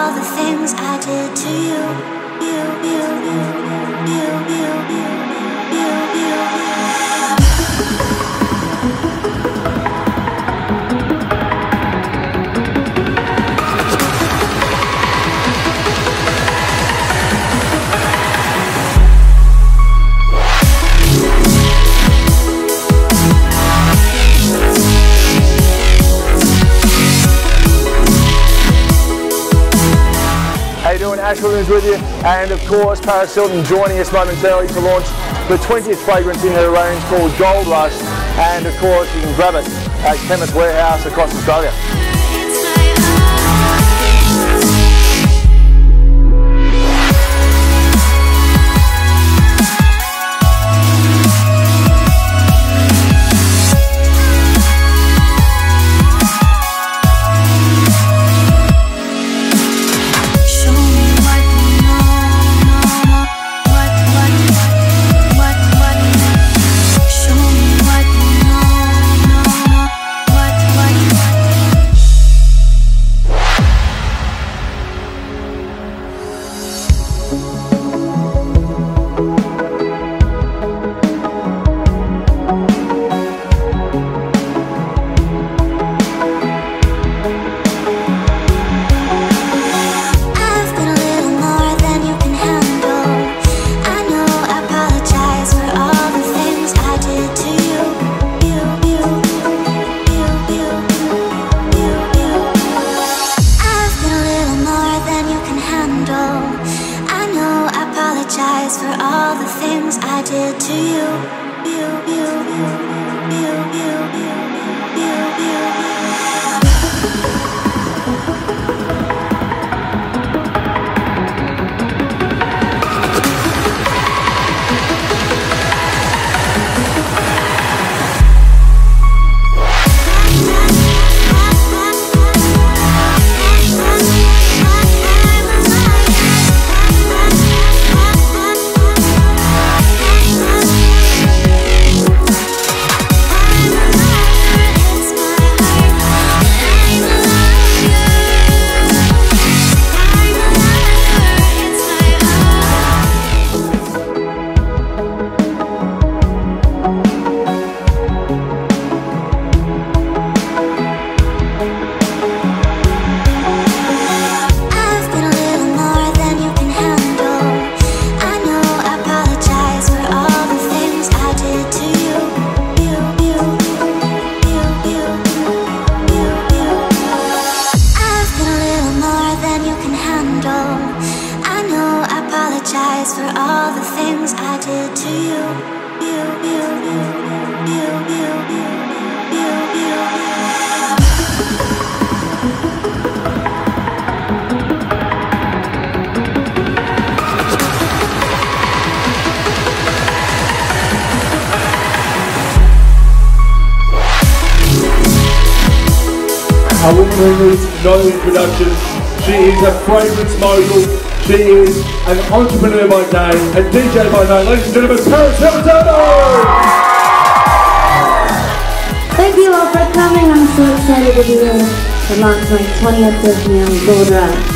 all the things I did to you. Hilton is with you, and of course Paris Hilton joining us momentarily to launch the 20th fragrance in her range called Gold Rush, and of course you can grab it at Chemist Warehouse across Australia. For all the things I did to you. For all the things I did to you. A woman who needs no introduction. She is a fragrance mogul. She is an entrepreneur by day, a DJ by night. Ladies and gentlemen, Paris Hilton! Thank you all for coming. I'm so excited to be here to launch my 20th Disney on Gold Rush.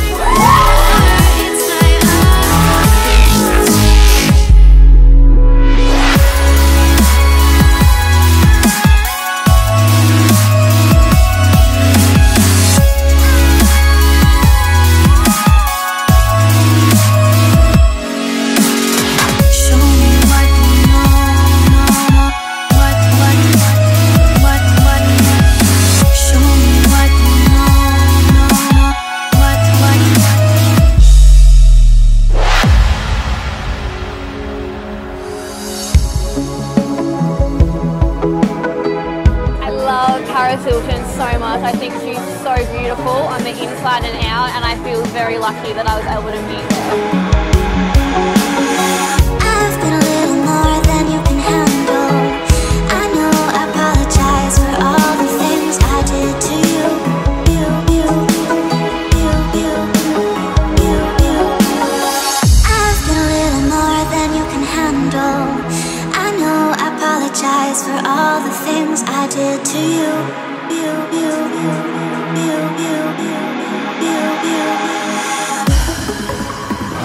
Paris Hilton so much. I think she's so beautiful on the inside and out, and I feel very lucky that I was able to meet her. I've been a little more than you can handle. I know I apologize for all the things I did to you. I've been a little more than you can handle. I know I apologize for all the things I did to you.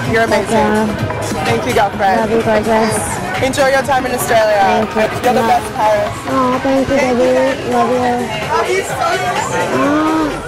You're amazing. Thank you, girlfriend. Love you, gorgeous. Enjoy your time in Australia. Thank you. You're the best, Paris. Oh, thank you, baby. Love you. Love you so much.